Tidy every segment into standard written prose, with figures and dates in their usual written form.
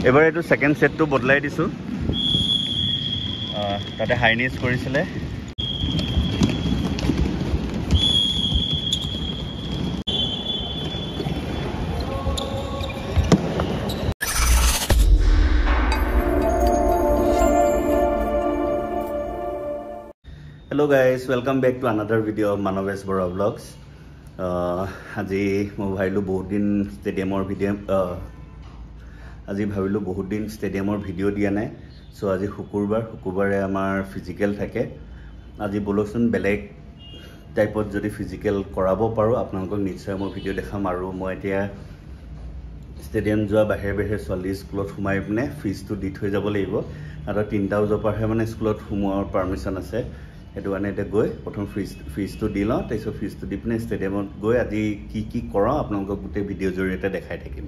এবাৰ এইটো সেকেন্ড সেটটো বদলাই দিছো তাতে হাইনেস কৰিছিলে Hello guys, welcome back to another video of Manovesh Bora Vlogs. আজি মই ভাবিলো বহুত দিন ষ্টেডিয়ামৰ ভিডিও দিয়া নাই সো আজি শুকুৰবাৰে আমাৰ ফিজিক্যাল থাকে আজি বলকচোন বেলেগ টাইপত যদি ফিজিক্যাল কৰাব পাৰো আপোনালোকক নিশ্চয় মই ভিডিও দেখাম আৰু মই এতিয়া ষ্টেডিয়াম যোৱা বাহিৰে ছোৱালী স্কুলত সোমাই পিনে ফিজটো দি থৈ যাব লাগিব আৰু 3টা বজাৰ পৰাহে মানে স্কুলত সোমোৱাৰ পাৰমিশন আছে এটো আনে এটা গৈ প্ৰথম ফিজটো দি লওঁ তাৰপিছত ফিজটো দি পিনে ষ্টেডিয়ামত গৈ আজি কি কৰাও আপোনালোকক গোটেই ভিডিও জৰিয়তে দেখাই থাকিম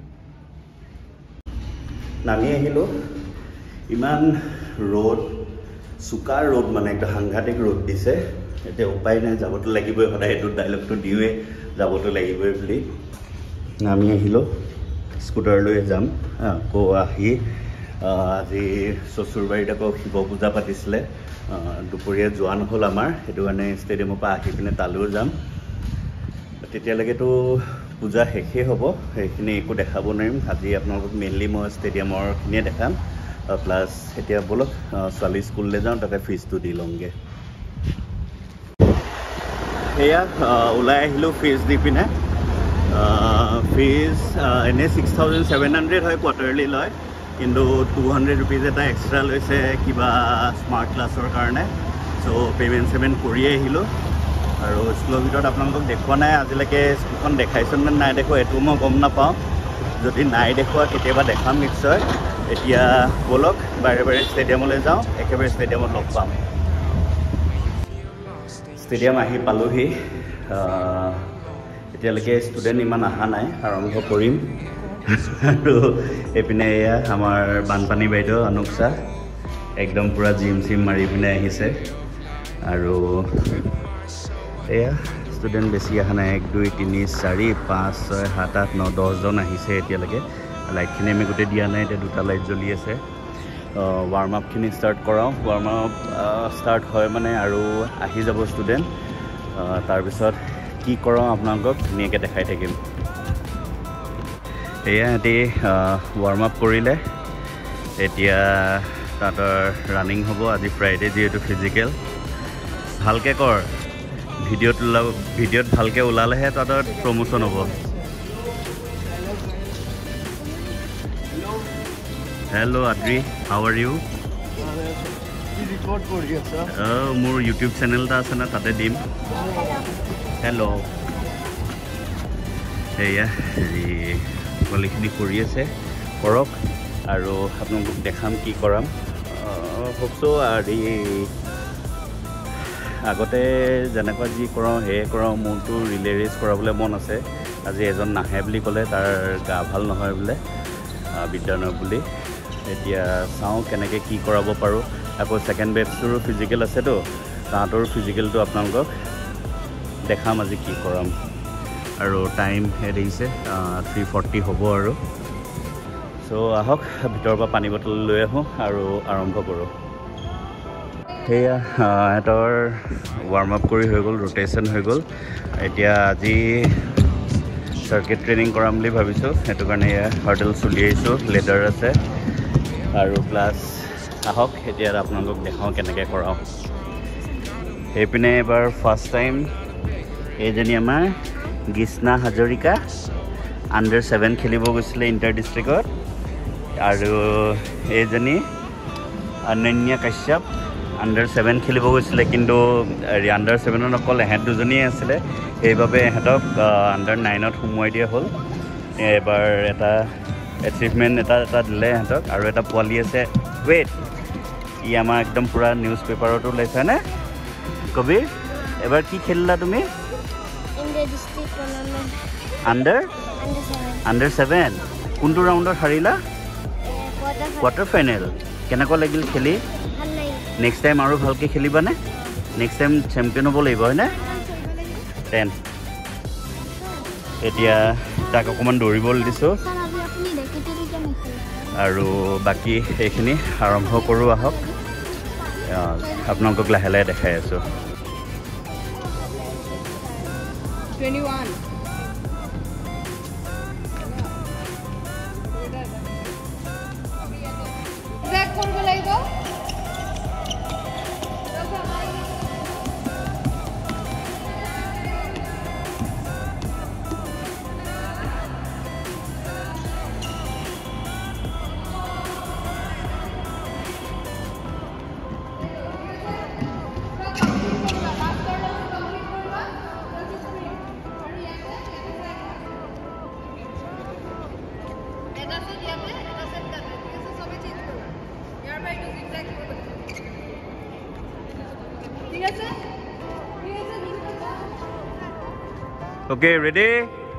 নামি আহিলো ইমান ৰ'দ সুকাৰ ৰ'দ মানে একটা সাংঘাতিক ৰ'দ দিছে এতে উপায় নাই যাবতো লাগিবই সদায় এটো ডায়লগটো দিওৱে যাবতো লাগিবই বুলি নামি আহিলো স্কুটাৰ লৈ যাম কো আহি আজি সসুৰবাৰীত আকৌ শিৱ পূজা পাতিছিলে দুপৰীয়া যোৱা নহল আমাৰ এটো কাৰণে ষ্টেডিয়ামৰ পৰা আহি পিনে তালৈও যাম তেতিয়ালৈকেতো পূজা শেষে হ'ব সেইখিনি একো দেখাব নোৱাৰিম আজি আপোনালোকক মেইনলি মই ষ্টেডিয়ামৰ খিনিয়ে দেখাম প্লাছ এতিয়া বলক ছোৱালী স্কুললৈ যাওঁ তাতে ফিজটো দি লওঁগে এয়া ওলাই আহিলো ফিজ দি পিনে ফিজ এনে 6700 হয় কোৱাৰ্টাৰলি লয় কিন্তু 200 रुपीज এটা এক্সট্ৰা লৈছে কিবা স্মাৰ্ট ক্লাছৰ কাৰণে সো পেমেন্ট কৰিয়ে আহিলো আৰু স্কুলৰ ভিতৰত আপোনালোকক দেখুৱা নাই আজিলৈকে স্কুলখন দেখাইছন নে নাই দেখো এটো মই গম নাপাওঁ যদি নাই দেখুৱা কেতিয়াবা দেখাম নিশ্চয় এতিয়া বলক বাৰে ষ্টেডিয়ামলৈ যাওঁ একেবাৰে ষ্টেডিয়ামত লগ পাম ষ্টেডিয়াম আহি পালোহি এতিয়ালৈকে ষ্টুডেণ্ট ইমান অহা নাই আৰম্ভ কৰিম আৰু এপিনে এয়া আমাৰ বানপানী বাইদেউ অনুকসা একদম পুৰা জিম মাৰি পিনে আহিছে আৰু এয়া ষ্টুডেণ্ট বেছি অহা নাই 1 2 3 4 5 6 7 8 9 10 জন আহিছে এতিয়ালৈকে লাইটখিনি আমি গোটেই দিয়া নাই এতিয়া দুটা লাইট জ্বলি আছে ৱাৰ্ম আপখিনি ষ্টাৰ্ট কৰাওঁ ৱাৰ্ম আপ ষ্টাৰ্ট হয় মানে আৰু আহি যাব ষ্টুডেণ্ট তাৰপিছত কি কৰাওঁ আপোনালোকক ধুনীয়াকৈ দেখাই থাকিম এয়া এটি ৱাৰ্ম আপ কৰিলে এতিয়া তাতৰ ৰানিং হ'ব আজি ফ্ৰাইডে যেহেতু ফিজিক্যাল ভালকে কৰ ভিডিঅ'ত ভালকে ওলালেহে তাতৰ প্ৰমোশন হ'ব hello' Adri how are you report কৰি আছা মোৰ ইউটিউব চেনেল এটা আছে না তাতে দিম হেল্ল' এয়া ছোৱালীখিনি কৰি আছে কৰক আৰু আপোনালোকক দেখাম কি কৰাম হোপছো আৰু আগতে যেনেকুৱা যি কৰাওঁ সেয়ে কৰাওঁ মোৰতো ৰিলে ৰেচ কৰাবলৈ মন আছে আজি এজন নাহে বুলি ক'লে তাৰ গা ভাল নহয় বোলে বিদ্যানয় বুলি এতিয়া চাওঁ কেনেকৈ কি কৰাব পাৰোঁ আকৌ ছেকেণ্ড বেটছটোৰো ফিজিকেল আছেতো তাহাঁতৰ ফিজিকেলটো আপোনালোকক দেখাম আজি কি কৰাম আৰু টাইম দিছে 3:40 হ'ব আৰু সো আহক ভিতৰৰ পৰা পানী বটল লৈ আহোঁ আৰু আৰম্ভ কৰোঁ সেয়া সিহঁতৰ ৱাৰ্ম আপ কৰি হৈ গ'ল ৰোটেশ্যন হৈ গ'ল এতিয়া আজি চাৰ্কিট ট্ৰেইনিং কৰাম বুলি ভাবিছোঁ সেইটো কাৰণে এয়া হাৰ্ডেল চলি আহিছোঁ লেডাৰ আছে আৰু প্লাছ আহক এতিয়া আপোনালোকক দেখাওঁ কেনেকৈ কৰাওঁ সেইপিনে এবাৰ ফাৰ্ষ্ট টাইম এইজনী আমাৰ গিষ্ণা হাজৰিকা আণ্ডাৰ 7 খেলিব গৈছিলে ইণ্টাৰ ডিষ্ট্ৰিক্টত আৰু এইজনী অনন্যা কাশ্যপ আণ্ডাৰ 7 খেলিব গৈছিলে কিন্তু আণ্ডাৰ 7ত অকল এহেঁত দুজনীয়ে আছিলে সেইবাবে এহেঁতক আণ্ডাৰ 9ত সোমোৱাই দিয়া হ'ল এবাৰ এটা এচিভমেণ্ট এটা দিলে এহেঁতক আৰু এটা পোৱালি আছে ৱেইট ই আমাৰ একদম পুৰা নিউজ পেপাৰতো ওলাইছেনে কবিৰ এবাৰ কি খেলিলা তুমি আণ্ডাৰ 7 কোনটো ৰাউণ্ডত হাৰিলা কোৱাৰ্টাৰ ফাইনেল কেনেকুৱা লাগিল খেলি নেক্সট টাইম আৰু ভালকৈ খেলিবানে নেক্সট টাইম চেম্পিয়ন হ'ব লাগিব হয়নে 10 এতিয়া তাক অকণমান দৌৰিবলৈ দিছোঁ আৰু বাকী এইখিনি আৰম্ভ কৰোঁ আহক আপোনালোকক লাহে লাহে দেখাই আছোঁ 21 Zach করব লাগবো Okay, ready?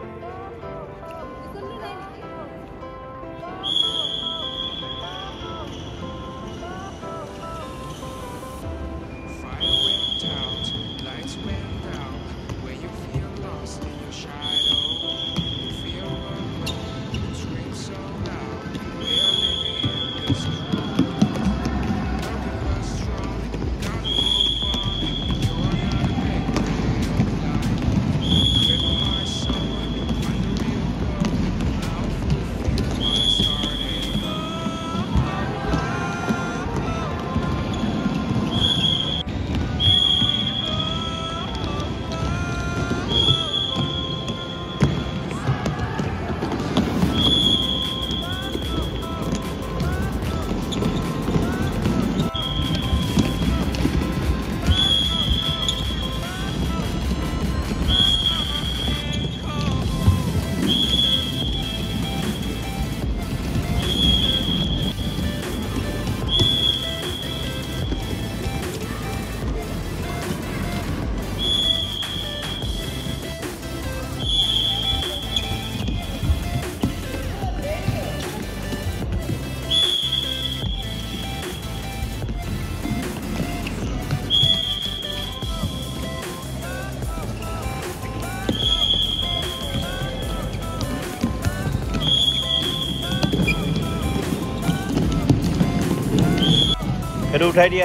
Itu utai dia.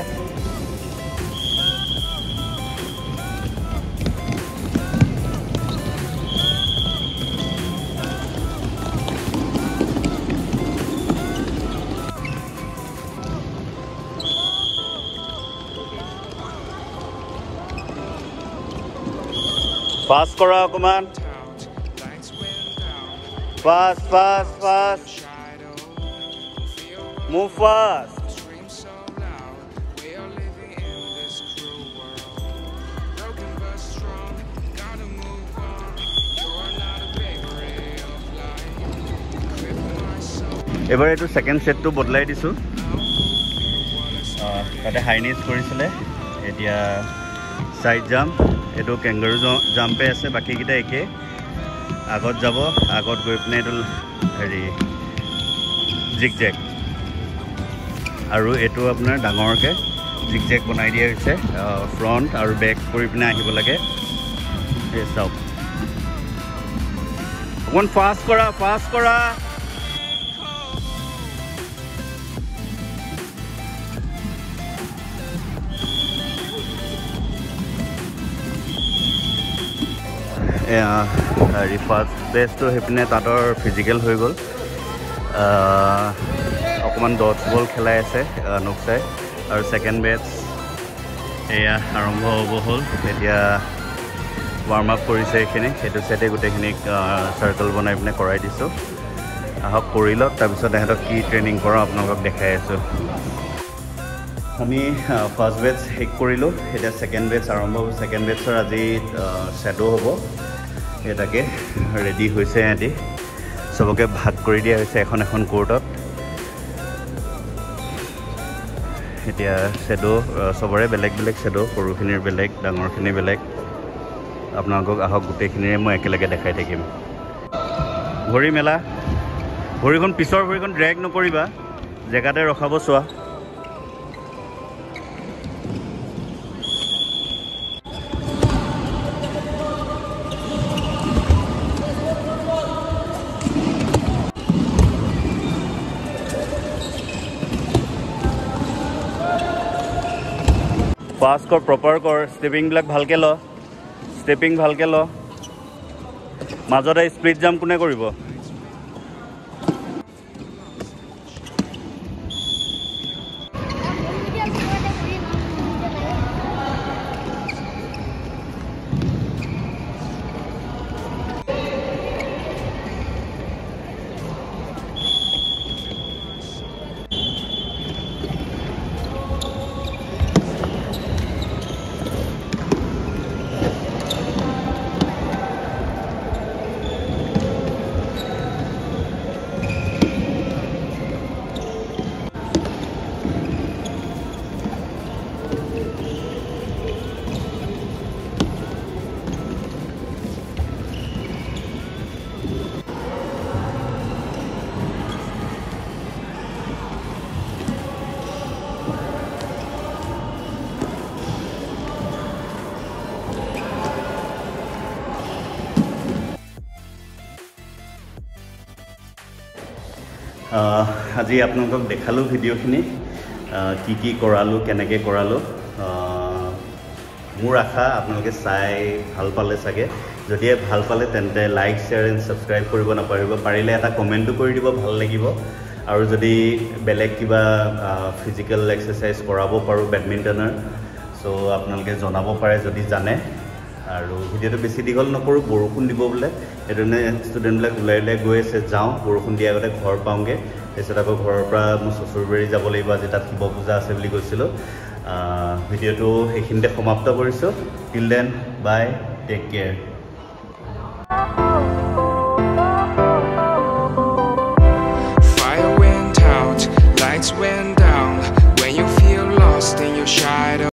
Fast kora akuman. Fast, fast, fast. Move fast. এবাৰ এইটো সেকেন্ড সেটটো বদলাই দিছো তাতে হাইনিস কৰিছিলে এতিয়া সাইড জাম্প এটো কেঙ্গাৰু জাম্পে আছে বাকি কিটা একে আগত যাব আগত গৈ পিনে এটো হেৰি জিগজেগ আৰু এটো আপোনাৰ ডাঙৰকে জিগজেগ বনাই দিয়া হৈছে ফ্ৰন্ট আৰু বেক কৰি পিনে আহিব লাগে এই চাওক অকন ফাস্ট কৰা ফাৰ্ষ্ট বেচটো সেইপিনে তাঁতৰ ফিজিকেল হৈ গ'ল অকণমান ডটছ বল খেলাই আছে নোকচাই আৰু ছেকেণ্ড বেচ এয়া আৰম্ভ হ'ব হ'ল এতিয়া ৱাৰ্ম আপ কৰিছে এইখিনি সেইটো চাইডে গোটেইখিনিক চাৰ্কল বনাই পিনে কৰাই দিছোঁ আহক কৰি লওক তাৰপিছত সিহঁতক কি ট্ৰেইনিং কৰাওঁ আপোনালোকক দেখাই আছোঁ আমি ফাৰ্ষ্ট বেচ শেষ কৰিলোঁ এতিয়া ছেকেণ্ড বেচ আৰম্ভ হ'ব ছেকেণ্ড বেচৰ আজি শ্বেডো হ'ব এটাকে ৰেডি হৈছে সিহঁতি সবকে ভাগ কৰি দিয়া হৈছে এখন এখন কোৰ্টত এতিয়া শ্বেডো সবৰে বেলেগ বেলেগ শ্বেডো সৰুখিনিৰ বেলেগ ডাঙৰখিনি বেলেগ আপোনালোকক আহক গোটেইখিনিৰে মই একেলগে দেখাই থাকিম ভৰি মেলা ভৰিখন পিছৰ ভৰিখন ড্ৰেগ নকৰিবা জেগাতে ৰখাব চোৱা পাছ কৰ প্ৰপাৰ কৰ ষ্টেপিংবিলাক ভালকৈ ল ষ্টেপিং ভালকৈ ল মাজতে স্প্লিট জাম্প কোনে কৰিব আজি আপোনালোকক দেখালোঁ ভিডিঅ'খিনি কি কৰালোঁ কেনেকৈ কৰালোঁ মোৰ আশা আপোনালোকে চাই ভাল পালে চাগে যদিহে ভাল পালে তেন্তে লাইক শ্বেয়াৰ এণ্ড ছাবস্ক্ৰাইব কৰিব নাপাহৰিব পাৰিলে এটা কমেণ্টো কৰি দিব ভাল লাগিব আৰু যদি বেলেগ কিবা ফিজিকেল এক্সাৰচাইজ কৰাব পাৰোঁ বেডমিণ্টনৰ চ' আপোনালোকে জনাব পাৰে যদি জানে আৰু ভিডিঅ'টো বেছি দীঘল নকৰোঁ বৰষুণ দিব বোলে সেইকাৰণে ষ্টুডেণ্টবিলাক ওলাই ওলাই গৈ আছে যাওঁ বৰষুণ দিয়াৰ আগতে ঘৰ পাওঁগৈ তাৰপিছত আকৌ ঘৰৰ পৰা মোৰ চচুৰবাৰী যাব লাগিব আজি তাত শিৱ পূজা আছে বুলি কৈছিলোঁ ভিডিঅ'টো সেইখিনিতে সমাপ্ত কৰিছোঁ till then bye take care